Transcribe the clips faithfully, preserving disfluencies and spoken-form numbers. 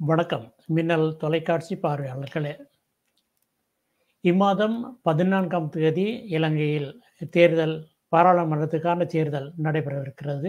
வணக்கம். மின்னல் தொலைக்காட்சி பார்வையாளர்களே, இம்மாதம் பதினான்காம் தேதி இலங்கையில் தேர்தல் பாராளுமன்றத்துக்கான தேர்தல் நடைபெறவிருக்கிறது.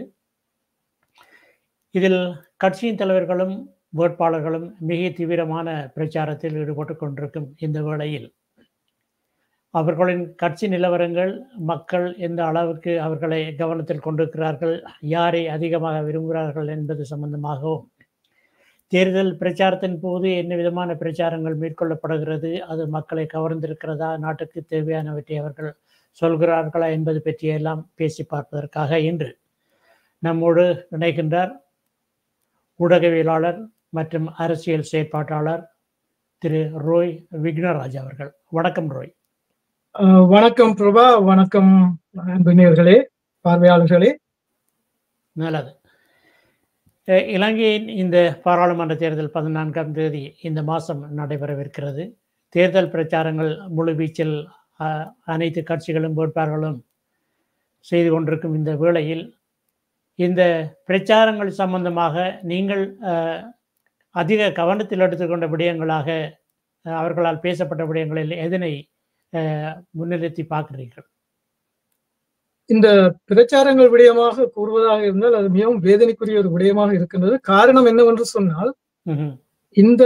இதில் கட்சியின் தலைவர்களும் வேட்பாளர்களும் மிக தீவிரமான பிரச்சாரத்தில் ஈடுபட்டு கொண்டிருக்கும் இந்த வேளையில் அவர்களின் கட்சி நிலவரங்கள், மக்கள் எந்த அளவுக்கு அவர்களை கவனத்தில் கொண்டிருக்கிறார்கள், யாரை அதிகமாக விரும்புகிறார்கள் என்பது சம்பந்தமாகவும், தேர்தல் பிரச்சாரத்தின் போது என்ன விதமான பிரச்சாரங்கள் மேற்கொள்ளப்படுகிறது, அது மக்களை கவர்ந்திருக்கிறதா, நாட்டுக்கு தேவையானவற்றை அவர்கள் சொல்கிறார்களா என்பது பற்றியெல்லாம் பேசி பார்ப்பதற்காக இன்று நம்மோடு இணைகின்றார் ஊடகவியலாளர் மற்றும் அரசியல் செயற்பாட்டாளர் திரு ரோய் விக்னராஜ் அவர்கள். வணக்கம் ரோய். வணக்கம் பிரபா. வணக்கம் அன்பினியர்களே, பார்வையாளர்களே. நல்லது. இலங்கையின் இந்த பாராளுமன்ற தேர்தல் பதினான்காம் தேதி இந்த மாதம் நடைபெறவிருக்கிறது. தேர்தல் பிரச்சாரங்கள் முழுவீச்சில் அனைத்து கட்சிகளும் வேட்பாளர்களும் செய்து கொண்டிருக்கும் இந்த வேளையில் இந்த பிரச்சாரங்கள் சம்பந்தமாக நீங்கள் அதிக கவனத்தில் எடுத்துக்கொண்ட விடயங்களாக அவர்களால் பேசப்பட்ட விடயங்களில் எதனை முன்னிறுத்தி பார்க்கிறீர்கள்? இந்த பிரச்சாரங்கள் விடயமாக கூறுவதாக இருந்தால் அது மிகவும் வேதனைக்குரிய ஒரு விடயமாக இருக்கின்றது. காரணம் என்னவென்று சொன்னால், இந்த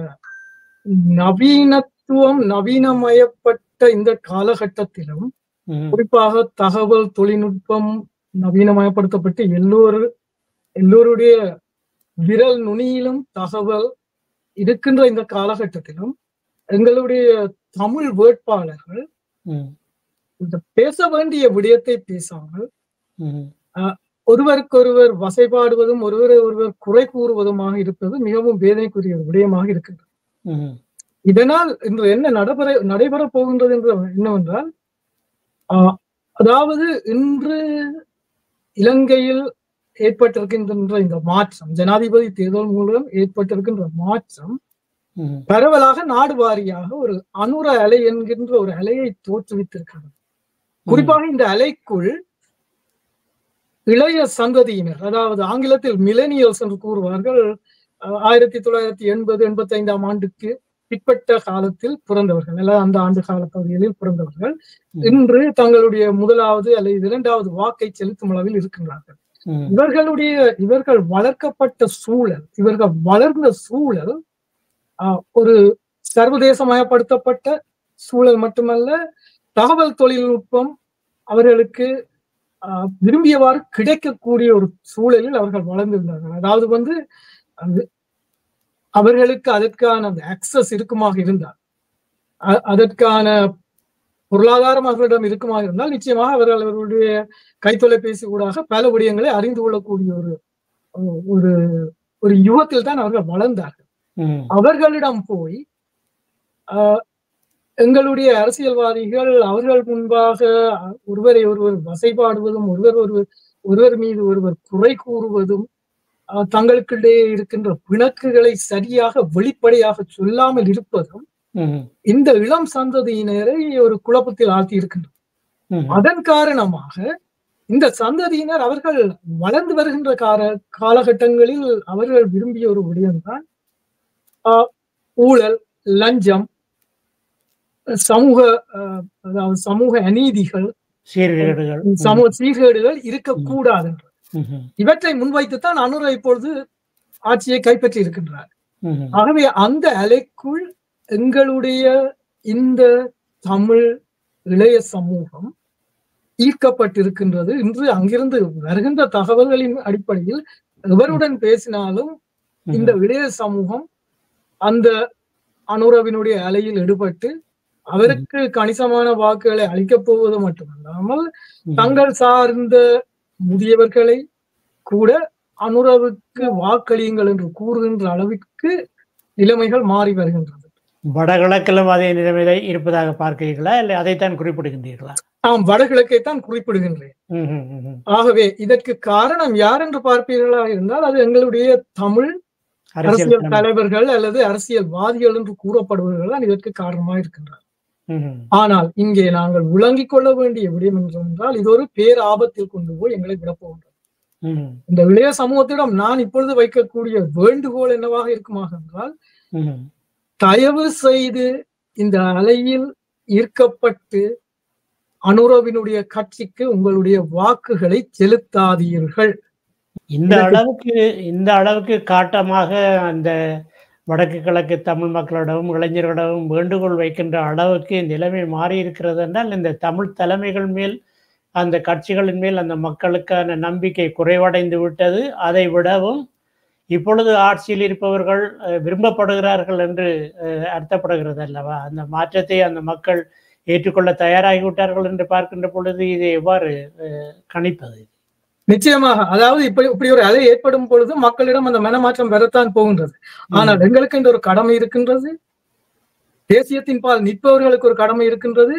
நவீனத்துவம் நவீனமயப்பட்ட இந்த காலகட்டத்திலும் குறிப்பாக தகவல் தொழில்நுட்பம் நவீனமயப்படுத்தப்பட்டு எல்லோரும் எல்லோருடைய விரல் நுனியிலும் தகவல் இருக்கின்ற இந்த காலகட்டத்திலும் எங்களுடைய தமிழ் வேட்பாளர்கள் இந்த பேச வேண்டிய விடயத்தை பேசாமல் ஒருவருக்கொருவர் வசைபாடுவதும் ஒருவரை ஒருவர் குறை கூறுவதுமாக இருப்பது மிகவும் வேதனைக்குரிய ஒரு விடயமாக இருக்கின்றது. இதனால் இன்று என்ன நடைபெற நடைபெறப் போகின்றது என்று என்னவென்றால், ஆஹ் அதாவது இன்று இலங்கையில் ஏற்பட்டிருக்கின்ற இந்த மாற்றம், ஜனாதிபதி தேர்தல் மூலம் ஏற்பட்டிருக்கின்ற மாற்றம் பரவலாக நாடு வாரியாக ஒரு அனுர அலை என்கின்ற ஒரு அலையை தோற்றுவித்திருக்கிறது. குறிப்பாக இந்த அலைக்குள் இளைய சந்ததியினர், அதாவது ஆங்கிலத்தில் மிலேனியல்ஸ் என்று கூறுவார்கள், ஆயிரத்தி தொள்ளாயிரத்தி எண்பது எண்பத்தி ஐந்தாம் ஆண்டுக்கு பிற்பட்ட காலத்தில் பிறந்தவர்கள், அல்ல அந்த ஆண்டு கால பகுதிகளில் பிறந்தவர்கள் இன்று தங்களுடைய முதலாவது அல்லது இரண்டாவது வாக்கை செலுத்தும் அளவில் இருக்கின்றார்கள். இவர்களுடைய இவர்கள் வளர்க்கப்பட்ட சூழல், இவர்கள் வளர்ந்த சூழல் ஒரு சர்வதேசமயப்படுத்தப்பட்ட சூழல் மட்டுமல்ல, தகவல் தொழில்நுட்பம் அவர்களுக்கு விரும்பியவாறு கிடைக்கக்கூடிய ஒரு சூழலில் அவர்கள் வளர்ந்திருந்தார்கள். அதாவது வந்து அவர்களுக்கு அதற்கான அந்த ஆக்சஸ் இருக்குமாக இருந்தால், அதற்கான பொருளாதாரம் அவர்களிடம் இருக்குமாக இருந்தால் நிச்சயமாக அவர்கள் அவர்களுடைய கைத்தொலைபேசி ஊடாக பல விடயங்களை அறிந்து கொள்ளக்கூடிய ஒரு ஒரு ஒரு யுகத்தில் தான் அவர்கள் வளர்ந்தார்கள். அவர்களிடம் போய் ஆஹ் எங்களுடைய அரசியல்வாதிகள் அவர்கள் முன்பாக ஒருவரை ஒருவர் வசைபாடுவதும் ஒருவர் ஒருவர் ஒருவர் மீது ஒருவர் குறை கூறுவதும் தங்களுக்கிடையே இருக்கின்ற பிணக்குகளை சரியாக வெளிப்படையாக சொல்லாமல் இருப்பதும் இந்த இளம் சந்ததியினரை ஒரு குழப்பத்தில் ஆழ்த்தி இருக்கின்றனர். அதன் காரணமாக இந்த சந்ததியினர் அவர்கள் வளர்ந்து வருகின்ற கால காலகட்டங்களில் அவர்கள் விரும்பிய ஒரு விடயம்தான் ஊழல், லஞ்சம், சமூக அதாவது சமூக அநீதிகள், சமூக சீர்கேடுகள் இருக்கக்கூடாது என்று இவற்றை முன்வைத்துத்தான் அனுர இப்பொழுது ஆட்சியை கைப்பற்றி இருக்கின்றார். ஆகவே அந்த அலைக்குள் எங்களுடைய இந்த தமிழ் இளைய சமூகம் ஈர்க்கப்பட்டிருக்கின்றது. இன்று அங்கிருந்து வருகின்ற தகவல்களின் அடிப்படையில் எவருடன் பேசினாலும் இந்த இளைய சமூகம் அந்த அனுரவினுடைய அலையில் ஈடுபட்டு அவருக்கு கணிசமான வாக்குகளை அளிக்கப் போவது மட்டுமல்லாமல் தங்கள் சார்ந்த முதியவர்களை கூட அனுரவுக்கு வாக்களியுங்கள் என்று கூறுகின்ற அளவுக்கு நிலைமைகள் மாறி வருகின்றது. வடகிழக்கிலும் அதே நிலைமை இருப்பதாக பார்க்கிறீர்களா, இல்லை அதைத்தான் குறிப்பிடுகின்றீர்களா? ஆம், வடகிழக்கை தான் குறிப்பிடுகின்றேன். ஆகவே இதற்கு காரணம் யார் என்று பார்ப்பீர்களா இருந்தால் அது எங்களுடைய தமிழ் அரசியல் தலைவர்கள் அல்லது அரசியல்வாதிகள் என்று கூறப்படுபவர்கள் தான் இதற்கு காரணமாக இருக்கின்றார். ஆனால் இங்கே நாங்கள் விளங்கிக் கொள்ள வேண்டிய விடயம் என்றால் இது ஒரு பேர் ஆபத்தில் கொண்டு போய் எங்களை விடப்போகின்றது. இந்த இளைய சமூகத்திடம் நான் இப்பொழுது வைக்கக்கூடிய வேண்டுகோள் என்னவாக இருக்குமாக என்றால், தயவு செய்து இந்த அலையில் ஈர்க்கப்பட்டு அனுரவினுடைய கட்சிக்கு உங்களுடைய வாக்குகளை செலுத்தாதீர்கள். இந்த அளவுக்கு இந்த அளவுக்கு காட்டமாக அந்த வடக்கு கிழக்கு தமிழ் மக்களிடமும் இளைஞர்களிடமும் வேண்டுகோள் வைக்கின்ற அளவுக்கு நிலைமை மாறி இருக்கிறது என்றால், இந்த தமிழ் தலைமைகள் மேல், அந்த கட்சிகளின் மேல் அந்த மக்களுக்கான நம்பிக்கை குறைவடைந்து விட்டது. அதை விடவும் இப்பொழுது ஆட்சியில் இருப்பவர்கள் விரும்பப்படுகிறார்கள் என்று அர்த்தப்படுகிறது அல்லவா? அந்த மாற்றத்தை அந்த மக்கள் ஏற்றுக்கொள்ள தயாராகிவிட்டார்கள் என்று பார்க்கின்ற பொழுது இதை எவ்வாறு கணிப்பது? நிச்சயமாக, அதாவது இப்படி இப்படி ஒரு அலை ஏற்படும் பொழுது மக்களிடம் அந்த மனமாற்றம் வரத்தான் போகின்றது. ஆனால் எங்களுக்கு இந்த ஒரு கடமை இருக்கின்றது, தேசியத்தின் பால் நிற்பவர்களுக்கு ஒரு கடமை இருக்கின்றது,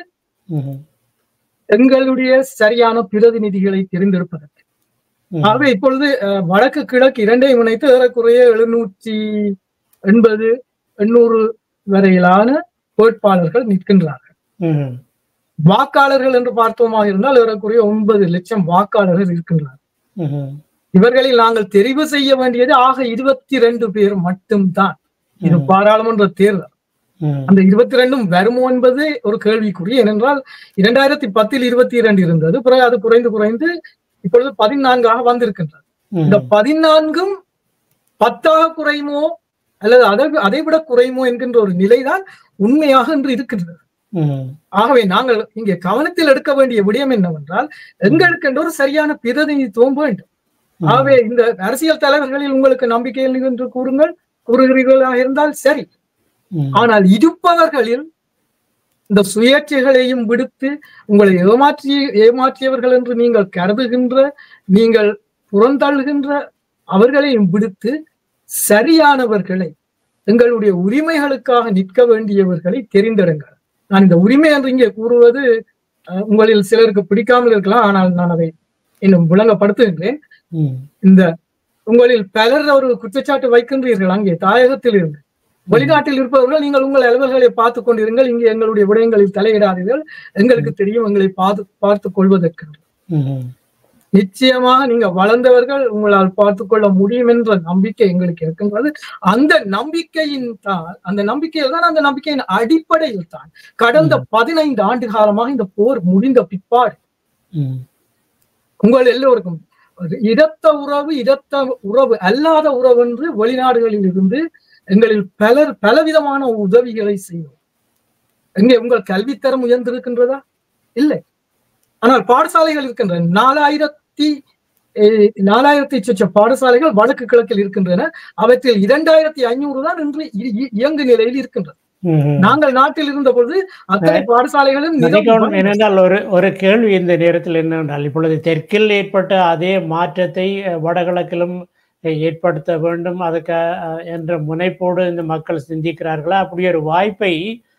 எங்களுடைய சரியான பிரதிநிதிகளை தெரிந்தெடுப்பதற்கு. ஆகவே இப்பொழுது வடக்கு கிழக்கு இரண்டையும் இணைத்து ஏறக்குறைய எழுநூற்றி எண்பது எண்ணூறு வரையிலான வேட்பாளர்கள் நிற்கின்றார்கள். வாக்காளர்கள் என்று பார்த்தோமாக இருந்தால் ஏறக்குறைய ஒன்பது லட்சம் வாக்காளர்கள் இருக்கின்றார்கள். இவர்களில் நாங்கள் தெரிவு செய்ய வேண்டியது ஆக இருபத்தி ரெண்டு பேர் மட்டும்தான். இது பாராளுமன்ற தேர்தல். அந்த இருபத்தி ரெண்டும் வருமோ என்பது ஒரு கேள்விக்குறி. ஏனென்றால் இரண்டாயிரத்தி பத்தில் இருபத்தி இரண்டு இருந்தது, பிறகு அது குறைந்து குறைந்து இப்பொழுது பதினான்காக வந்திருக்கின்றது. இந்த பதினான்கும் பத்தாக குறையுமோ அல்லது அதை அதை விட குறையுமோ என்கின்ற ஒரு நிலைதான் உண்மையாக இன்று இருக்கின்றது. ஆகவே நாங்கள் இங்கே கவனத்தில் எடுக்க வேண்டிய விடயம் என்னவென்றால், எங்களுக்கு என்று ஒரு சரியான பிரதிநிதித்துவம் வேண்டும். ஆகவே இந்த அரசியல் தலைவர்களில் உங்களுக்கு நம்பிக்கை என்று கூறுங்கள், கூறுகிறீர்களாக இருந்தால் சரி. ஆனால் இருப்பவர்களில் இந்த சுயேட்சைகளையும் விடுத்து உங்களை ஏமாற்றி ஏமாற்றியவர்கள் என்று நீங்கள் கருதுகின்ற, நீங்கள் புறந்தள்ளுகின்ற அவர்களையும் விடுத்து சரியானவர்களை, எங்களுடைய உரிமைகளுக்காக நிற்க வேண்டியவர்களை தெரிந்தெடுங்கள். நான் இந்த உரிமை என்று இங்கே கூறுவது உங்களில் சிலருக்கு பிடிக்காமல் இருக்கலாம், ஆனால் நான் அதை இன்னும் விளங்கப்படுத்துகின்றேன். இந்த உங்களில் பலர் ஒரு குற்றச்சாட்டு வைக்கின்றீர்கள், அங்கே தாயகத்தில் இருந்து வெளிநாட்டில் இருப்பவர்கள் நீங்கள் உங்கள் அலுவல்களை பார்த்துக் கொண்டிருங்கள், இங்கே எங்களுடைய விடயங்களில் தலையிடாதீர்கள், எங்களுக்கு தெரியும் எங்களை பார்த்து பார்த்துக் கொள்வதற்கு. நிச்சயமாக நீங்க வளர்ந்தவர்கள், உங்களால் பார்த்துக் கொள்ள முடியும் என்ற நம்பிக்கை எங்களுக்கு இருக்கின்றது. அந்த நம்பிக்கையின் தான் அந்த நம்பிக்கையில் தான் அந்த நம்பிக்கையின் அடிப்படையில் தான் கடந்த பதினைந்து ஆண்டு காலமாக இந்த போர் முடிந்த பிற்பாடு உங்கள் எல்லோருக்கும் இரத்த உறவு இரத்த உறவு அல்லாத உறவு என்று வெளிநாடுகளில் இருந்து எங்களில் பலர் பலவிதமான உதவிகளை செய்யும். எங்கே உங்கள் கல்வித்தரம் உயர்ந்திருக்கின்றதா? இல்லை. ஆனால் பாடசாலைகள் இருக்கின்றன. நாலாயிரத்தி நாலாயிரத்தி சொச்ச பாடசாலைகள் வடக்கு கிழக்கில் இருக்கின்றன. அவற்றில் இரண்டாயிரத்தி ஐநூறு தான் இன்று இயங்கு நிலையில் இருக்கின்றது. நாங்கள் நாட்டில் இருந்த பொழுது அத்தனை பாடசாலைகளும் என்னென்றால் ஒரு ஒரு கேள்வி இந்த நேரத்தில் என்னவென்றால், இப்பொழுது தெற்கில் ஏற்பட்ட அதே மாற்றத்தை வடகிழக்கிலும் ஏற்படுத்த வேண்டும் அதுக்கு என்ற முனைப்போடு இந்த மக்கள் சிந்திக்கிறார்களா? அப்படி ஒரு வாய்ப்பை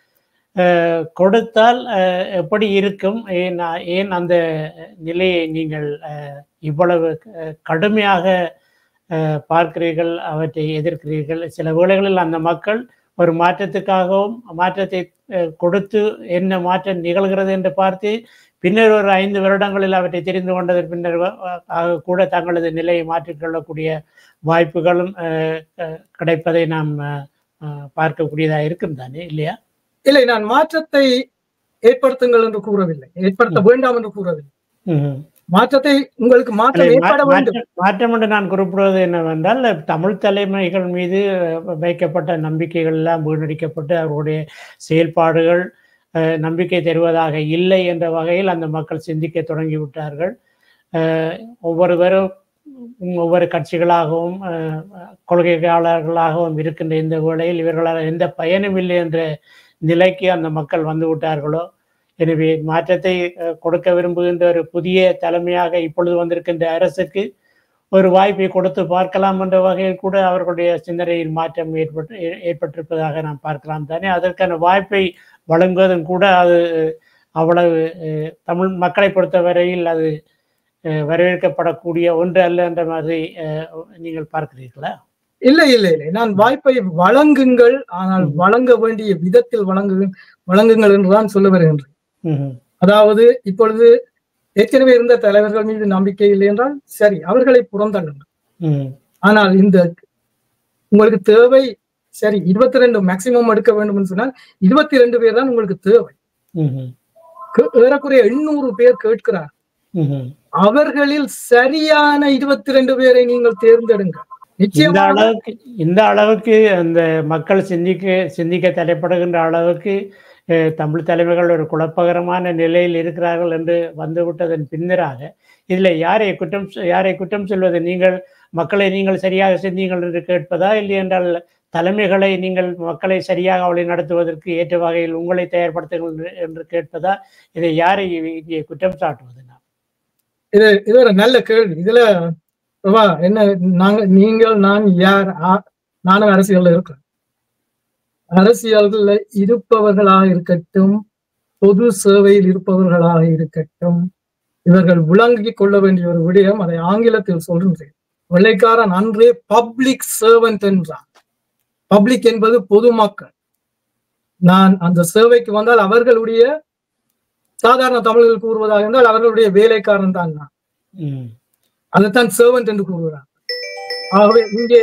கொடுத்தால் எப்படி இருக்கும்? ஏன் ஏன் அந்த நிலையை நீங்கள் இவ்வளவு கடுமையாக பார்க்கிறீர்கள், அவற்றை எதிர்க்கிறீர்கள்? சில வேளைகளில் அந்த மக்கள் ஒரு மாற்றத்துக்காகவும் மாற்றத்தை கொடுத்து என்ன மாற்றம் நிகழ்கிறது என்று பார்த்து பின்னர் ஒரு ஐந்து வருடங்களில் அவற்றை தெரிந்து கொண்டதற்கு பின்னர் கூட தங்களது நிலையை மாற்றிக்கொள்ளக்கூடிய வாய்ப்புகளும் கிடைப்பதை நாம் பார்க்கக்கூடியதாக இருக்கும் தானே, இல்லையா? இல்லை, நான் மாற்றத்தை ஏற்படுத்துங்கள் என்று கூறவில்லை, ஏற்படுத்த வேண்டாம் என்று கூறவில்லை. மாற்றத்தை உங்களுக்கு மாற்றம் ஏற்பட வேண்டும். மாற்றம் என்று நான் குறிப்பிடுவது என்னவென்றால், தமிழ் தலைமைகள் மீது வைக்கப்பட்ட நம்பிக்கைகள் எல்லாம் வீணடிக்கப்பட்டு அவர்களுடைய செயல்பாடுகள் நம்பிக்கை தருவதாக இல்லை என்ற வகையில் அந்த மக்கள் சிந்திக்க தொடங்கிவிட்டார்கள். ஒவ்வொருவரும் ஒவ்வொரு கட்சிகளாகவும் கொள்கையாளர்களாகவும் இருக்கின்ற இந்த வேளையில் இவர்களால் எந்த பயனும் இல்லை என்ற நிலைக்கு அந்த மக்கள் வந்து விட்டார்களோ. எனவே மாற்றத்தை கொடுக்க விரும்புகின்ற ஒரு புதிய தலைமையாக இப்பொழுது வந்திருக்கின்ற அரசுக்கு ஒரு வாய்ப்பை கொடுத்து பார்க்கலாம் என்ற வகையில் கூட அவர்களுடைய சிந்தனையில் மாற்றம் ஏற்பட்டு ஏற்பட்டிருப்பதாக நாம் பார்க்கலாம் தானே. அதற்கான வாய்ப்பை வழங்குவதும் கூட அது அவ்வளவு தமிழ் மக்களை பொறுத்தவரையில் அது வரவேற்கப்படக்கூடிய ஒன்று அல்ல என்ற மாதிரி நீங்கள் பார்க்கிறீர்களா? இல்லை இல்லை இல்லை நான் வாய்ப்பை வழங்குங்கள், ஆனால் வழங்க வேண்டிய விதத்தில் வழங்கு வழங்குங்கள் என்றுதான் சொல்ல வருகின்றேன். அதாவது இப்பொழுது ஏற்கனவே இருந்த தலைவர்கள் மீது நம்பிக்கை இல்லை என்றால் சரி, அவர்களை புறந்தள்ளுங்கள். ஆனால் இந்த உங்களுக்கு தேவை சரி இருபத்தி ரெண்டு மேக்சிமம் எடுக்க வேண்டும் என்று சொன்னால் இருபத்தி ரெண்டு பேர் தான் உங்களுக்கு தேவை. ஏறக்குறைய எண்ணூறு பேர் கேட்கிறார். அவர்களில் சரியான இருபத்தி ரெண்டு பேரை நீங்கள் தேர்ந்தெடுங்க. இந்த அளவுக்கு இந்த அளவுக்கு அந்த மக்கள் சிந்திக்க சிந்திக்க தலைப்படுகின்ற அளவுக்கு தமிழ் தலைவர்கள் ஒரு குழப்பகரமான நிலையில் இருக்கிறார்கள் என்று வந்துவிட்டதன் பின்னராக இதில் யாரை குற்றம் யாரை குற்றம் சொல்வது? நீங்கள் மக்களை நீங்கள் சரியாக சிந்திங்கள் என்று கேட்பதா, இல்லை என்றால் தலைமைகளை நீங்கள் மக்களை சரியாக அவளை நடத்துவதற்கு ஏற்ற வகையில் உங்களை தயார்படுத்துங்கள் என்று கேட்பதா? இதை யாரை இங்கே குற்றம் சாட்டுவது? இது இது ஒரு நல்ல கேள்வி. இதுல என்ன நாங்க நீங்கள் நான் யார்? நானும் அரசியல்ல இருக்கிறேன். அரசியல்ல இருப்பவர்களாக இருக்கட்டும், பொது சேவையில் இருப்பவர்களாக இருக்கட்டும், இவர்கள் விளங்கிக் கொள்ள வேண்டிய ஒரு விடயம், அதை ஆங்கிலத்தில் சொல்கின்றேன். வெள்ளைக்காரன் அன்றே பப்ளிக் சர்வன்ட் என்றான். பப்ளிக் என்பது பொதுமக்கள். நான் அந்த சேவைக்கு வந்தால் அவர்களுடைய சாதாரண தமிழில் கூறுவதாக இருந்தால் அவர்களுடைய வேலைக்காரன் தான் நான். அதைத்தான் சர்வன்ட் என்று கூறுகிறார். ஆகவே இங்கே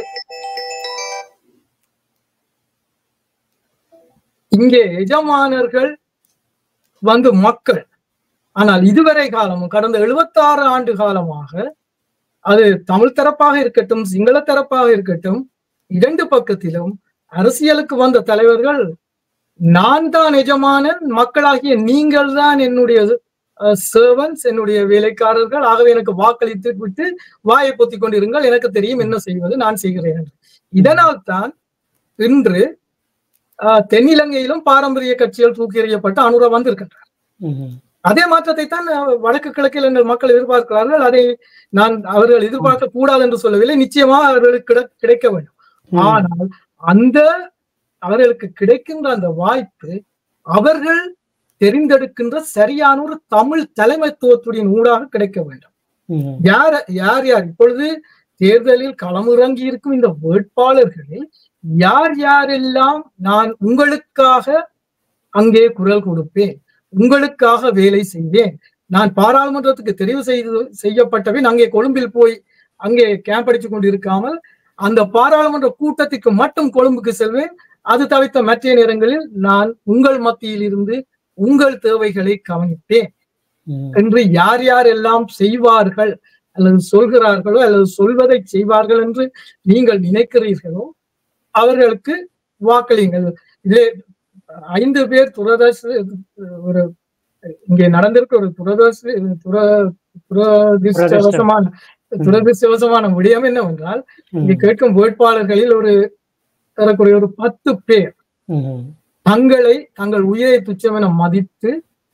இங்கே எஜமானர்கள் வந்து மக்கள். ஆனால் இதுவரை காலமும் கடந்த எழுபத்தி ஆறு ஆண்டு காலமாக அது தமிழ் தரப்பாக இருக்கட்டும், சிங்கள தரப்பாக இருக்கட்டும், இரண்டு பக்கத்திலும் அரசியலுக்கு வந்த தலைவர்கள் நான் தான் எஜமானன், மக்களாகிய நீங்கள் தான் என்னுடைய சர்வன்ட்ஸ், என்னுடைய வேலைக்காரர்கள், ஆகவே எனக்கு வாக்களித்து விட்டு வாயை பொத்திக் கொண்டிருங்கள், எனக்கு தெரியும் என்ன செய்வது, நான் செய்கிறேன் என்று. இதனால் தான் இன்று தென்னிலங்கையிலும் பாரம்பரிய கட்சிகள் தூக்கி எறியப்பட்டு அனுரா வந்திருக்கின்றார். அதே மாற்றத்தை தான் வடக்கு கிழக்கில் எங்கள் மக்கள் எதிர்பார்க்கிறார்கள். அதை நான் அவர்கள் எதிர்பார்க்க கூடாது என்று சொல்லவில்லை, நிச்சயமாக அவர்களுக்கு கிடைக்க வேண்டும். ஆனால் அந்த அவர்களுக்கு கிடைக்கின்ற அந்த வாய்ப்பு அவர்கள் தெரிந்தெடுக்கின்ற சரியான ஒரு தமிழ் தலைமைத்துவத்துடன் ஊடாக கிடைக்க வேண்டும். யார் யார் யார் இப்பொழுது தேர்தலில் களமிறங்கி இருக்கும் இந்த வேட்பாளர்களில் யார் யாரெல்லாம் நான் உங்களுக்காக அங்கே குரல் கொடுப்பேன், உங்களுக்காக வேலை செய்வேன், நான் பாராளுமன்றத்துக்கு தெரிவு செய்து செய்யப்பட்டவன் அங்கே கொழும்பில் போய் அங்கே கேம்ப் அடித்துக் கொண்டிருக்காமல் அந்த பாராளுமன்ற கூட்டத்திற்கு மட்டும் கொழும்புக்கு செல்வேன், அது தவிர்த்த மற்ற நேரங்களில் நான் உங்கள் மத்தியில் இருந்து உங்கள் தேவைகளை கவனிப்பேன் என்று யார் யார் எல்லாம் செய்வார்கள் அல்லது சொல்கிறார்களோ அல்லது சொல்வதை செய்வார்கள் என்று நீங்கள் நினைக்கிறீர்களோ அவர்களுக்கு வாக்களியுங்கள். இதே ஐந்து பேர் துரதர்ஷ ஒரு இங்கே நடந்திருக்க ஒரு துரதர்ஷ துர துரதிருஷ்டவசமான துரதிருஷ்டவசமான விடயம் என்னவென்றால், இங்கே கேட்கும் வேட்பாளர்களில் ஒரு தரக்கூடிய ஒரு பத்து பேர் தங்களை தங்கள் உயிரை துச்சம் என மதித்து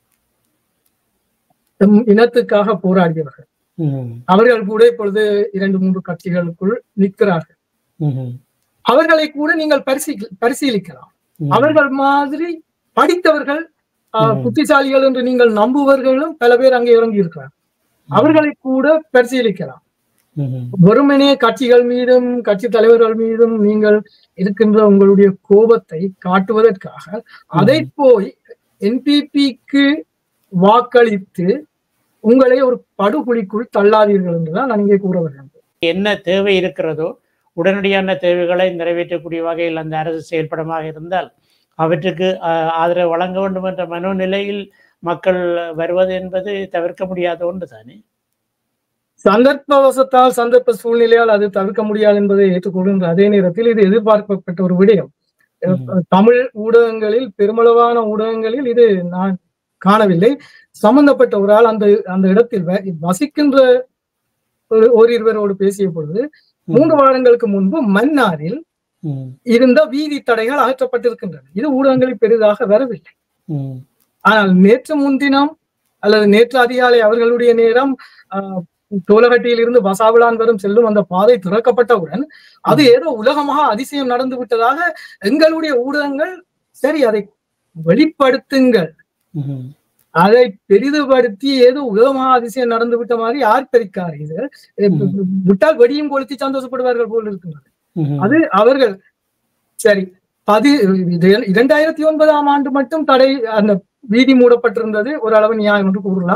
இனத்துக்காக போராடியவர்கள். அவர்கள் கூட இப்பொழுது இரண்டு மூன்று கட்சிகளுக்குள் நிற்கிறார்கள். அவர்களை கூட நீங்கள் பரிசீ பரிசீலிக்கலாம். அவர்கள் மாதிரி படித்தவர்கள், புத்திசாலிகள் என்று நீங்கள் நம்புவர்களும் பல பேர் அங்கே இறங்கி இருக்கிறார். அவர்களை கூட பரிசீலிக்கலாம். வெறுமனே கட்சிகள் மீதும் கட்சி தலைவர்கள் மீதும் நீங்கள் இருக்கின்ற உங்களுடைய கோபத்தை காட்டுவதற்காக அதை போய் என்பிபிக்கு வாக்களித்து உங்களை ஒரு படுகொலிக்குள் தள்ளாதீர்கள் என்றுதான் நான் இங்கே கூற வேண்டும். என்ன தேவை இருக்கிறதோ உடனடியான தேவைகளை நிறைவேற்றக்கூடிய வகையில் அந்த அரசு செயல்படமாக இருந்தால் அவற்றுக்கு ஆதரவு வழங்க வேண்டும் என்ற மனோநிலையில் மக்கள் வருவது என்பது தவிர்க்க முடியாத ஒன்று தானே. சந்தர்ப்பவசத்தால் சந்தர்ப்ப சூழ்நிலையால் அது தவிர்க்க முடியாது என்பதை ஏற்றுக்கொள்கின்ற அதே நேரத்தில் இது எதிர்பார்க்கப்பட்ட ஒரு விடயம். தமிழ் ஊடகங்களில், பெருமளவான ஊடகங்களில் இது நான் காணவில்லை. சம்பந்தப்பட்ட ஒரு ஆள் அந்த அந்த இடத்தில் வசிக்கின்ற ஓரிருவரோடு பேசிய பொழுது மூன்று வாரங்களுக்கு முன்பு மன்னாரில் இருந்த வீதி தடைகள் அகற்றப்பட்டிருக்கின்றன. இது ஊடகங்களில் பெரிதாக வரவில்லை. ஆனால் நேற்று முன்தினம் அல்லது நேற்று அதிகாலை அவர்களுடைய நேரம் ஆஹ் தோலகட்டியில் இருந்து வசாவிலான் வரும் செல்லும் அந்த பாதை திறக்கப்பட்டவுடன் அது ஏதோ உலகமாக அதிசயம் நடந்து விட்டதாக எங்களுடைய ஊடகங்கள் சரி அதை வெளிப்படுத்துங்கள், அதை பெரிதுபடுத்தி ஏதோ உலகமாக அதிசயம் நடந்து விட்ட மாதிரி யார் பெருக்கார்கள் விட்டால் வெடியும் கொளுத்தி சந்தோஷப்படுவார்கள் போல் இருக்கின்றது. அது அவர்கள் சரி பதி இரண்டாயிரத்தி ஒன்பதாம் ஆண்டு மட்டும் தடை அந்த வீதி மூடப்பட்டிருந்தது, ஒரு அளவு நியாயம் என்று கூறலாம்.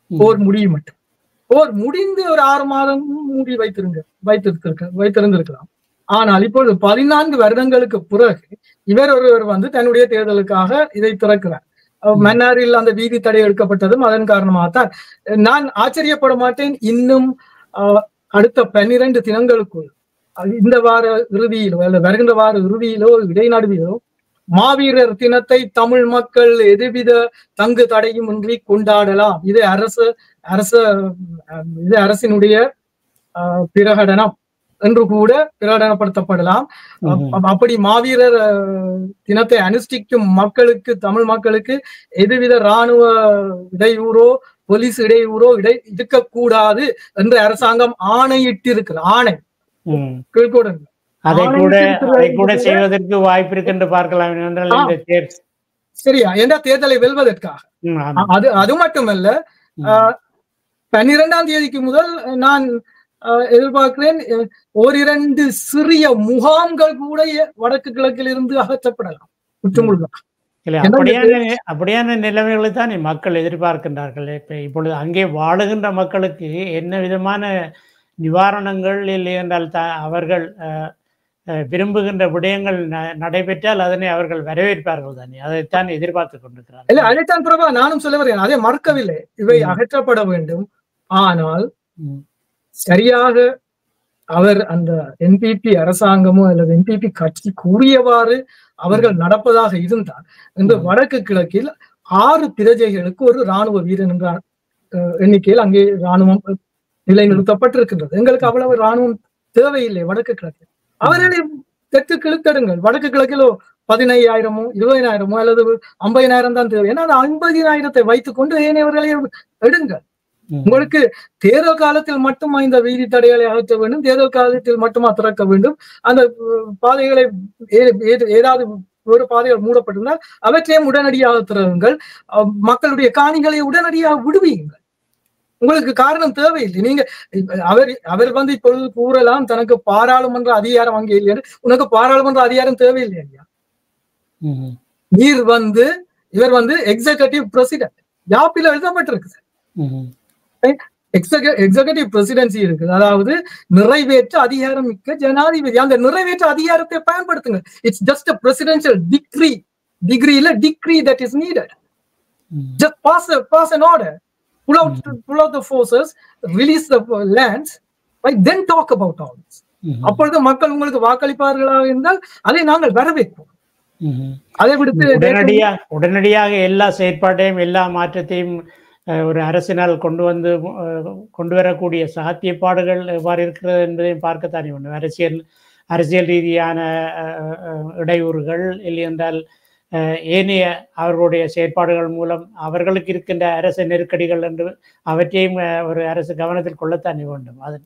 போர் முடியும் மட்டும். போர் முடிந்து ஒரு ஆறு மாதம் மூடி வைத்திருங்க வைத்திருக்க வைத்திருந்திருக்கலாம். ஆனால் இப்பொழுது பதினான்கு வருடங்களுக்கு பிறகு இவர் ஒருவர் வந்து தன்னுடைய தேர்தலுக்காக இதை திறக்கிறார். மன்னாரில் அந்த வீதி தடை எடுக்கப்பட்டதும் அதன் காரணமாகத்தான். நான் ஆச்சரியப்பட மாட்டேன், இன்னும் அஹ் அடுத்த பன்னிரண்டு தினங்களுக்குள் இந்த வார இறுதியிலோ அல்ல வருகின்ற வார இறுதியிலோ இடைநடுவிலோ மாவீரர் தினத்தை தமிழ் மக்கள் எதுவித தங்கு தடையும் இன்றி கொண்டாடலாம். இது அரசு அரச இது அரசினுடைய அஹ் பிரகடனம் என்று கூட பிரகடனப்படுத்தப்படலாம். அப்படி மாவீரர் தினத்தை அனுஷ்டிக்கும் மக்களுக்கு, தமிழ் மக்களுக்கு எதுவித இராணுவ இடையூறோ போலீஸ் இடையூறோ இடை இருக்கக்கூடாது என்று அரசாங்கம் ஆணையிட்டிருக்கிற ஆணை கேட்கக்கூடாது. அதை கூட அதை கூட செய்வதற்கு வாய்ப்பு இருக்கு என்று பார்க்கலாம். சரியா? என்ற தேர்தலை வெல்வதற்காக. அது அது மட்டுமல்ல, பன்னிரெண்டாம் தேதிக்கு முதல் நான் எதிர்பார்க்கிறேன் ஓரிரண்டு சிறிய முகாம்கள் கூட வடக்கு கிழக்கில் இருந்து அகற்றப்படலாம். அப்படியான அப்படியான நிலைமைகளை தான் மக்கள் எதிர்பார்க்கின்றார்கள். இப்ப இப்பொழுது அங்கே வாழுகின்ற மக்களுக்கு என்ன விதமான நிவாரணங்கள் இல்லை என்றால் தான் அவர்கள் விரும்புகின்ற விடயங்கள் நடைபெற்றால் அதனை அவர்கள் வரவேற்பார்கள் தானே. அதைத்தான் எதிர்பார்த்து கொண்டிருக்கிறார். இல்ல, அதைத்தான் பிரபா நானும் சொல்ல வரேன். அதை மறக்கவில்லை. இவை அகற்றப்பட வேண்டும். ஆனால் சரியாக அவர் அந்த என்பிபி அரசாங்கமோ அல்லது என்பிபி கட்சி கூறியவாறு அவர்கள் நடப்பதாக இருந்தால் இந்த வடக்கு கிழக்கில் ஆறு பிரஜைகளுக்கு ஒரு இராணுவ வீரன் என்ற எண்ணிக்கையில் அங்கே இராணுவம் நிலைநிறுத்தப்பட்டிருக்கின்றது. எங்களுக்கு அவ்வளவு இராணுவம் தேவையில்லை வடக்கு கிழக்கில். அவர்களை தெற்கு கிழக்கெடுங்கள். வடக்கு கிழக்கிலோ பதினையாயிரமோ இருபதினாயிரமோ அல்லது ஐம்பதினாயிரம் தான் தேவை. ஏன்னா அந்த ஐம்பதினாயிரத்தை வைத்துக் கொண்டு ஏனையவர்களை எடுங்கள். உங்களுக்கு தேர்தல் காலத்தில் மட்டுமா இந்த வீதி தடைகளை அகற்ற வேண்டும், தேர்தல் காலத்தில் மட்டுமா திறக்க வேண்டும், அந்த பாதைகளை ஏதாவது ஒரு பாதைகள் மூடப்பட்டிருந்தால் அவற்றையும் உடனடியாக திறவுங்கள். மக்களுடைய காணிகளை உடனடியாக விடுவீங்கள். உங்களுக்கு காரணம் தேவையில்லை. நீங்க அவர் அவர் வந்து இப்பொழுது கூறலாம் தனக்கு பாராளுமன்ற அதிகாரம் அங்கே இல்லை என்று. உனக்கு பாராளுமன்ற அதிகாரம் தேவையில்லை ஐயா. நீர் வந்து இவர் வந்து எக்ஸிகூட்டிவ் பிரசிடென்ட். யாப்பில் எழுதப்பட்டிருக்கு. எக்ஸிகூட்டிவ் பிரசிடென்சி இருக்குது. அதாவது நிறைவேற்ற அதிகாரம் மிக்க ஜனாதிபதி. அந்த நிறைவேற்ற அதிகாரத்தை பயன்படுத்துங்க. It's just a presidential decree. Degree இல்ல decree that is needed. Just pass a, pass an order. Pull out, pull out the forces, release the lands, right? Then talk about all this. அப்பொழுது மக்கள் உங்களுக்கு வாக்களிப்பார்களாக இருந்தால் அதை நாங்கள் வரவேற்போம். அதை விடுத்து உடனடியாக உடனடியாக எல்லா செயற்பாட்டையும் எல்லா மாற்றத்தையும் ஒரு அரசினால் கொண்டு வந்து கொண்டு வரக்கூடிய சாத்தியப்பாடுகள் எவ்வாறு இருக்கிறது என்பதையும் பார்க்கத்தானே ஒன்று. அரசியல் அரசியல் ரீதியான இடையூறுகள் இல்லை என்றால் ஏனைய அவர்களுடைய செயற்பாடுகள் மூலம் அவர்களுக்கு இருக்கின்ற அரசு நெருக்கடிகள் என்று அவற்றையும் ஒரு அரசு கவனத்தில் கொள்ளத்தானே வேண்டும். அது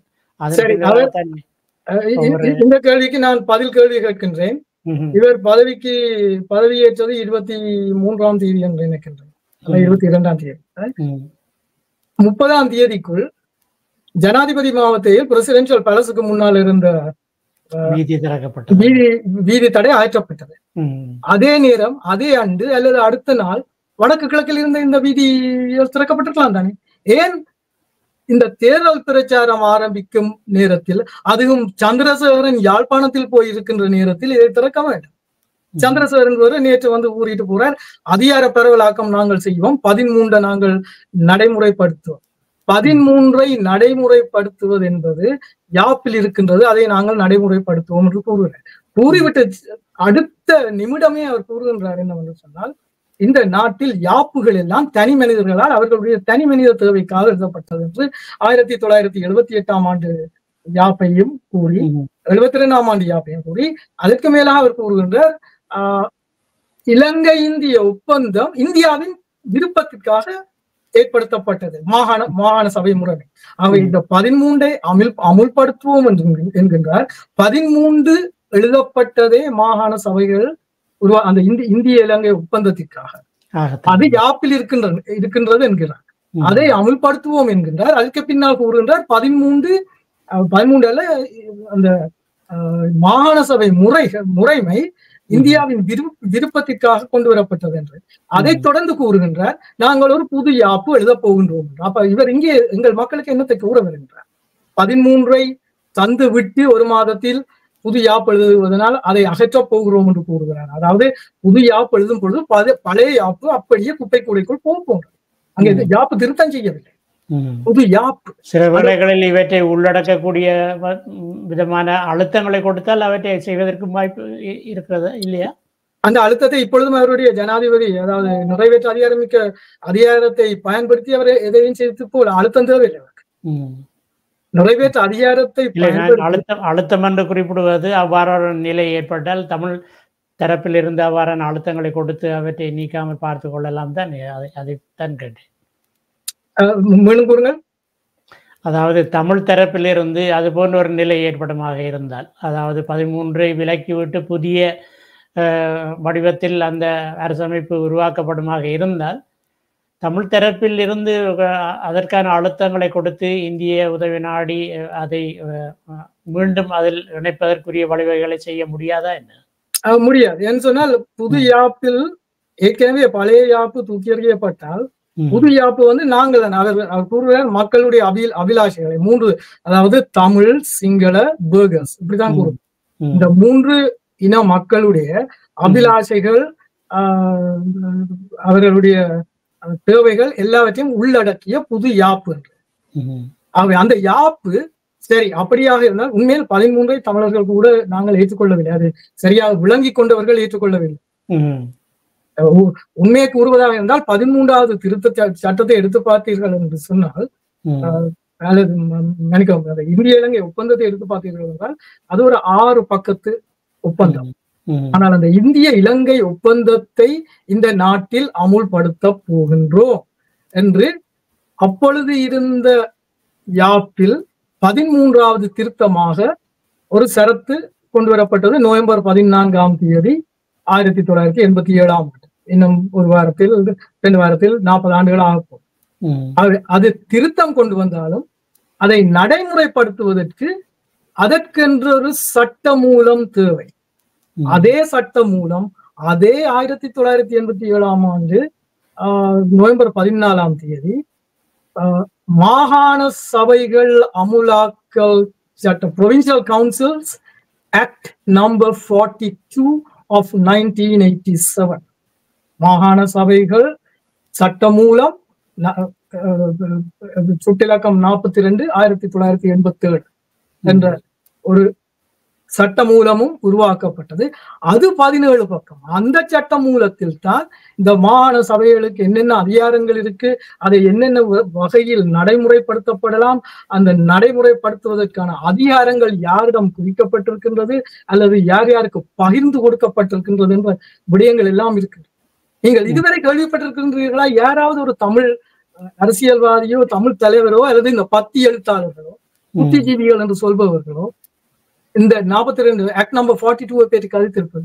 இந்த கேள்விக்கு நான் பதில் கேள்வி கேட்கின்றேன். இவர் பதவிக்கு பதவியேற்றது இருபத்தி மூன்றாம் தேதி என்று நினைக்கின்றேன், இருபத்தி இரண்டாம் தேதி. முப்பதாம் தேதிக்குள் ஜனாதிபதி மாவட்டத்தில் பிரசிடென்சியல் பேலஸுக்கு முன்னால் இருந்த வீதி திறக்கப்பட்டது, வீதி வீதி தடை அகற்றப்பட்டது. அதே நேரம் அதே ஆண்டு அல்லது அடுத்த நாள் வடக்கு கிழக்கில் இருந்த இந்த வீதி திறக்கப்பட்டிருக்கலாம் தானே. ஏன் இந்த தேர்தல் பிரச்சாரம் ஆரம்பிக்கும் நேரத்தில், அதுவும் சந்திரசேகரன் யாழ்ப்பாணத்தில் போய் இருக்கின்ற நேரத்தில் இதை திறக்க வேண்டும்? சந்திரசேகரன் நேற்று வந்து கூறிட்டு போறார், அதிகார பரவலாக்கம் நாங்கள் செய்வோம், பதிமூன்றை நாங்கள் நடைமுறைப்படுத்துவோம். பதிமூன்றை நடைமுறைப்படுத்துவது என்பது யாப்பில் இருக்கின்றது, அதை நாங்கள் நடைமுறைப்படுத்துவோம் என்று கூறுகிறார். கூறிவிட்டு அடுத்த நிமிடமே அவர் கூறுகின்றார் என்னவென்று சொன்னால், இந்த நாட்டில் யாப்புகள் எல்லாம் தனி மனிதர்களால் அவர்களுடைய தனி மனித தேவைக்காக எழுதப்பட்டது என்று ஆயிரத்தி தொள்ளாயிரத்தி எழுபத்தி எட்டாம் ஆண்டு யாப்பையும் கூறி, எழுபத்தி இரண்டாம் ஆண்டு யாப்பையும் கூறி, அதற்கு மேலாக அவர் கூறுகின்றார், ஆஹ் இலங்கை இந்திய ஒப்பந்தம் இந்தியாவின் விருப்பத்திற்காக ஏற்படுத்தப்பட்டது, மாகாண மாகாண சபை முறைமை. அவை இந்த பதிமூன்றை அமுல் அமுல்படுத்துவோம் என்று என்கின்றார். பதிமூன்று எழுதப்பட்டதே மாகாண சபைகள் உருவா அந்த இந்தி இந்திய இலங்கை ஒப்பந்தத்திற்காக. அது யாப்பில் இருக்கின்ற இருக்கின்றது என்கிறார். அதை அமுல்படுத்துவோம் என்கின்றார். அதுக்கு பின்னால் கூறுகின்றார் பதிமூன்று பதிமூன்றுல அந்த மாகாண சபை முறை முறைமை இந்தியாவின் விரு விருப்பத்திற்காக கொண்டு வரப்பட்டது என்று அதை தொடர்ந்து கூறுகின்றார். நாங்கள் ஒரு புது யாப்பு எழுதப் போகின்றோம். அப்ப இவர் இங்கே எங்கள் மக்களுக்கு என்னத்தை கூற வருகின்றார்? பதிமூன்றை தந்து விட்டு ஒரு மாதத்தில் புது யாப்பு எழுதுவதனால் அதை அகற்றப் போகிறோம் என்று கூறுகிறார். அதாவது புது யாப்பு எழுதும் பொழுது பழைய யாப்பு அப்படியே குப்பை கூடைக்குள் போக போகிறது. அங்கே யாப்பு திருத்தம் செய்யவில்லை, புது யாப்பு. சில வேளைகளில் இவற்றை உள்ளடக்கக்கூடிய விதமான அழுத்தங்களை கொடுத்தால் அவற்றை செய்வதற்கு வாய்ப்பு இருக்கிறது இல்லையா? அந்த அழுத்தத்தை இப்பொழுதும் அவருடைய ஜனாதிபதி, அதாவது நிறைவேற்ற அதிகாரமிக்க அதிகாரத்தை பயன்படுத்தி அவர் எதையும் செய்து போல அழுத்தம் தேவையில்லை. நிறைவேற்ற அதிகாரத்தை அழுத்தம் அழுத்தம் என்று குறிப்பிடுவது அவ்வாறான நிலை ஏற்பட்டால் தமிழ் தரப்பில் இருந்து அவ்வாறான அழுத்தங்களை கொடுத்து அவற்றை நீக்காமல் பார்த்து கொள்ளலாம் தான். அதைத்தான் கேட்டேன். அதாவது தமிழ் தரப்பிலிருந்து அது போன்ற ஒரு நிலை ஏற்படுமாக இருந்தால், அதாவது பதிமூன்றை விலக்கிவிட்டு புதிய வடிவத்தில் அந்த அரசமைப்பு உருவாக்கப்படுமாக இருந்தால், தமிழ் தரப்பில் இருந்து அதற்கான அழுத்தங்களை கொடுத்து இந்திய உதவி நாடி அதை மீண்டும் அதில் இணைப்பதற்குரிய வழிவகைகளை செய்ய முடியாதா என்ன? முடியாது. என்று சொன்னால் புது யாப்பில் ஏற்கனவே பழைய யாப்பு தூக்கி எறியப்பட்டால் புது யாப்பு வந்து நாங்கள் அவர் அவர் கூறுகிறார் மக்களுடைய அபில் அபிலாஷைகளை மூன்று, அதாவது தமிழ், சிங்கள, பேர்கர்ஸ் இப்படிதான் கூறும். இந்த மூன்று இன மக்களுடைய அபிலாஷைகள், அவர்களுடைய தேவைகள் எல்லாவற்றையும் உள்ளடக்கிய புது யாப்பு என்று. ஆகவே அந்த யாப்பு சரி அப்படியாக இருந்தால் உண்மையில் பதிமூன்றை தமிழர்கள் கூட நாங்கள் ஏற்றுக்கொள்ளவில்லை, அது சரியாக விளங்கி கொண்டவர்கள் ஏற்றுக்கொள்ளவில்லை. உண்மையை கூறுவதாக இருந்தால் பதிமூன்றாவது திருத்த சட்டத்தை எடுத்து பார்த்தீர்கள் என்று சொன்னால், நினைக்கிறோம் இந்திய இலங்கை ஒப்பந்தத்தை எடுத்து பார்த்தீர்கள் என்றால் அது ஒரு ஆறு பக்கத்து ஒப்பந்தம். ஆனால் அந்த இந்திய இலங்கை ஒப்பந்தத்தை இந்த நாட்டில் அமுல்படுத்த போகின்றோம் என்று அப்பொழுது இருந்த யாப்பில் பதிமூன்றாவது திருத்தமாக ஒரு சரத்து கொண்டு வரப்பட்டது. நவம்பர் பதினான்காம் தேதி ஆயிரத்தி தொள்ளாயிரத்தி எண்பத்தி ஏழாம் ஆண்டு. இன்னும் ஒரு வாரத்தில் ரெண்டு வாரத்தில் நாற்பது ஆண்டுகள் ஆகும். அது திருத்தம் கொண்டு வந்தாலும் அதை நடைமுறைப்படுத்துவதற்கு அதற்கென்ற ஒரு சட்ட மூலம் தேவை. அதே சட்ட மூலம் அதே ஆயிரத்தி தொள்ளாயிரத்தி எண்பத்தி ஏழாம் ஆண்டு நவம்பர் பதினாலாம் தேதி மாகாண சபைகள் அமுலாக்கல் சட்டம், provincial councils act number forty two of nineteen eighty seven, மாகாண சபைகள் சட்ட மூலம் சுட்டிலக்கம் நாற்பத்தி ரெண்டு ஆயிரத்தி தொள்ளாயிரத்தி எண்பத்தி ஏழு என்ற ஒரு சட்ட மூலமும் உருவாக்கப்பட்டது. அது பதினேழு பக்கம். அந்த சட்ட மூலத்தில் தான் இந்த மாகாண சபைகளுக்கு என்னென்ன அதிகாரங்கள் இருக்கு, அதை என்னென்ன வகையில் நடைமுறைப்படுத்தப்படலாம், அந்த நடைமுறைப்படுத்துவதற்கான அதிகாரங்கள் யாரிடம் குறிக்கப்பட்டிருக்கின்றது அல்லது யார் யாருக்கு பகிர்ந்து கொடுக்கப்பட்டிருக்கின்றது என்ற விடயங்கள் எல்லாம் இருக்கு. நீங்கள் இதுவரை கேள்விப்பட்டிருக்கின்றீர்களா? யாராவது ஒரு தமிழ் அரசியல்வாதியோ தமிழ் தலைவரோ அல்லது இந்த பத்தி எழுத்தாளர்களோ புத்திஜீவிகள் என்று சொல்பவர்களோ இந்த நாற்பத்தி ரெண்டு ஆக்ட் நம்பர் ஃபார்ட்டி டூ பேருக்கு கருத்திருப்பது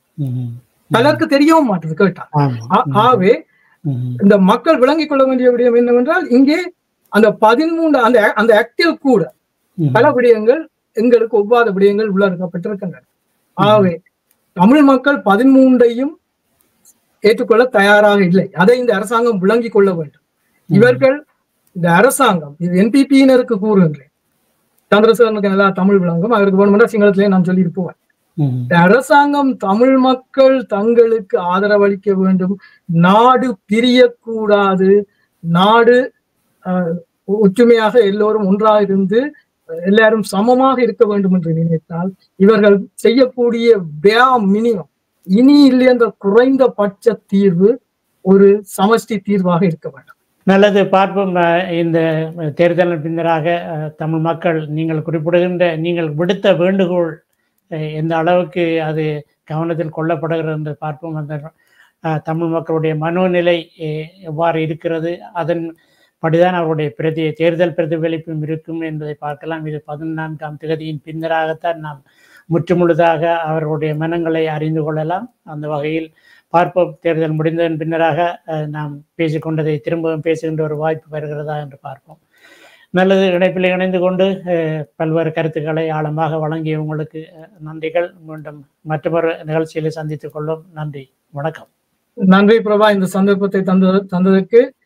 பலருக்கு தெரியவும் மாட்டது கேட்டா. ஆகவே இந்த மக்கள் விளங்கிக் கொள்ள வேண்டிய விடயம் என்னவென்றால், இங்கே அந்த பதிமூன்று அந்த அந்த ஆக்டில் கூட பல விடயங்கள் எங்களுக்கு ஒவ்வாத விடயங்கள் உள்ளடக்கப்பட்டிருக்கின்றன. ஆகவே தமிழ் மக்கள் பதிமூன்றையும் ஏற்றுக்கொள்ள தயாராக இல்லை. அதை இந்த அரசாங்கம் விளங்கிக் கொள்ள வேண்டும். இவர்கள் இந்த அரசாங்கம் இது என்பிபியினருக்கு கூறுகின்றேன், சந்திரசேகரனுக்கு நல்லா தமிழ் விளங்கும், அவருக்கு வேணுமென்றா சிங்களத்திலே நான் சொல்லிட்டு போவேன். இந்த அரசாங்கம் தமிழ் மக்கள் தங்களுக்கு ஆதரவளிக்க வேண்டும், நாடு பிரியக்கூடாது, நாடு அஹ் ஒற்றுமையாக எல்லோரும் ஒன்றாக இருந்து எல்லாரும் சமமாக இருக்க வேண்டும் என்று நினைத்தால் இவர்கள் செய்யக்கூடிய பே மினிமம் இனி இல்லை என்ற குறைந்த பட்ச தீர்வு ஒரு சமஷ்டி தீர்வாக இருக்க வேண்டும். நல்லது, பார்ப்போம். இந்த தேர்தலின் பின்னராக தமிழ் மக்கள் நீங்கள் குறிப்பிடுகின்ற நீங்கள் விடுத்த வேண்டுகோள் எந்த அளவுக்கு அது கவனத்தில் கொள்ளப்படுகிறது என்று பார்ப்போம். அந்த தமிழ் மக்களுடைய மனோநிலை எவ்வாறு இருக்கிறது, அதன் படிதான் அவருடைய பிரதி தேர்தல் பிரதிபலிப்பும் இருக்கும் என்பதை பார்க்கலாம். இது பதினான்காம் தேதியின் பின்னராகத்தான் நாம் முற்றுமுழுதாக அவர்களுடைய மனங்களை அறிந்து கொள்ளலாம். அந்த வகையில் பார்ப்போம், தேர்தல் முடிந்ததன் பின்னராக நாம் பேசிக்கொண்டதை திரும்பவும் பேசுகின்ற ஒரு வாய்ப்பு வருகிறதா என்று பார்ப்போம். நல்லது. இணைப்பில் இணைந்து கொண்டு பல்வேறு கருத்துக்களை ஆழமாக வழங்கிய உங்களுக்கு நன்றிகள். மீண்டும் மற்றொரு நிகழ்ச்சியில் சந்தித்துக் கொள்ளும். நன்றி, வணக்கம். நன்றி பிரபா, இந்த சந்தர்ப்பத்தை தந்த தந்ததற்கு.